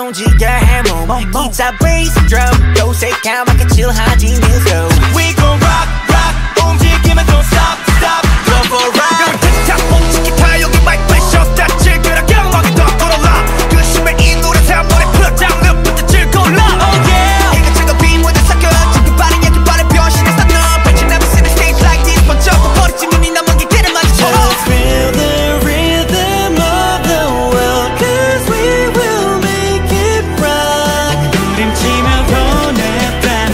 움직여 해몸 기타 베이스 드럼 요새 까맣게 칠하지 뉴스로 We gon' rock rock 움직이면 don't stop stop Go for ride 틱탁 멈추기 타 여기 마이크 프레셔 다 찔그라 경험이 더 걸어라 근심에 이 노래 새 머리 풀어 down 늪부터 찔걸라 Oh yeah 이것저것 비모델 섞여 지금 빠른 약간 빠른 변신해서 너 Bet you never seen a stage like this 먼저 버리지 눈이 남은 게 길을 맞춰 Just feel the rhythm of the world Cause we will make it rock 부림치며 보내 반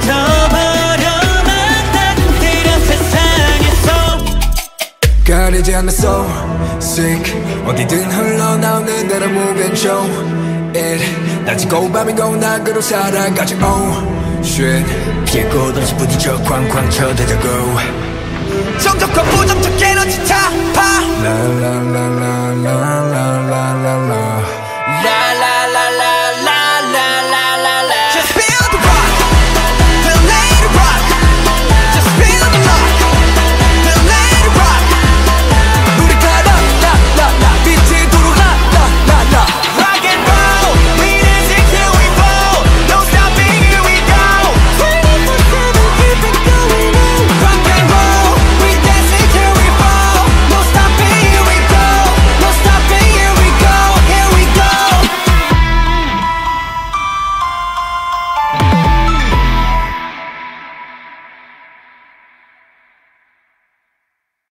던져버려만 딱 때려 세상에서 가리지 않는 soul sick 어디든 흘러나오는 대로 move and show it 낮이고 밤이고 낙으로 살아가지 oh shit 피해 꽃없이 부딪혀 쾅쾅 쳐대자고